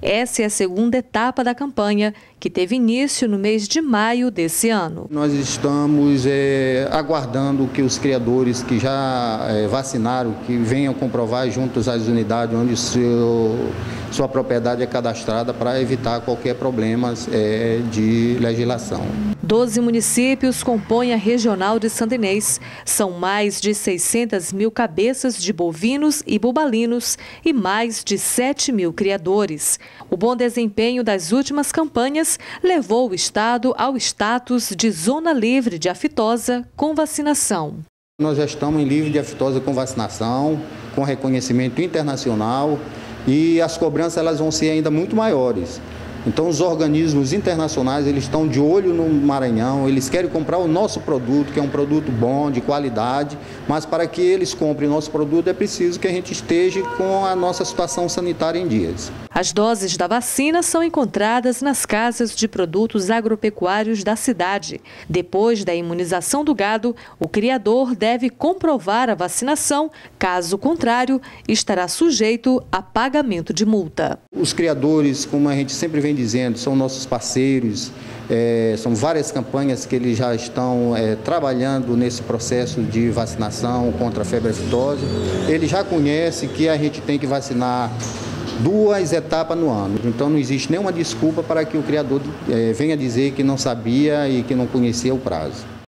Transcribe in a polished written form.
Essa é a segunda etapa da campanha, que teve início no mês de maio desse ano. Nós estamos aguardando que os criadores que já vacinaram, que venham comprovar juntos às unidades onde sua propriedade é cadastrada, para evitar qualquer problema de legislação. 12 municípios compõem a Regional de Santa Inês. São mais de 600 mil cabeças de bovinos e bubalinos e mais de 7 mil criadores. O bom desempenho das últimas campanhas levou o estado ao status de zona livre de aftosa com vacinação. Nós já estamos em livre de aftosa com vacinação, com reconhecimento internacional, e as cobranças elas vão ser ainda muito maiores. Então os organismos internacionais eles estão de olho no Maranhão, eles querem comprar o nosso produto, que é um produto bom, de qualidade, mas para que eles comprem o nosso produto é preciso que a gente esteja com a nossa situação sanitária em dias. As doses da vacina são encontradas nas casas de produtos agropecuários da cidade. Depois da imunização do gado, o criador deve comprovar a vacinação, caso contrário, estará sujeito a pagamento de multa. Os criadores, como a gente sempre vem dizendo, são nossos parceiros, são várias campanhas que eles já estão trabalhando nesse processo de vacinação contra a febre aftosa. Eles já conhecem que a gente tem que vacinar 2 etapas no ano. Então não existe nenhuma desculpa para que o criador venha dizer que não sabia e que não conhecia o prazo.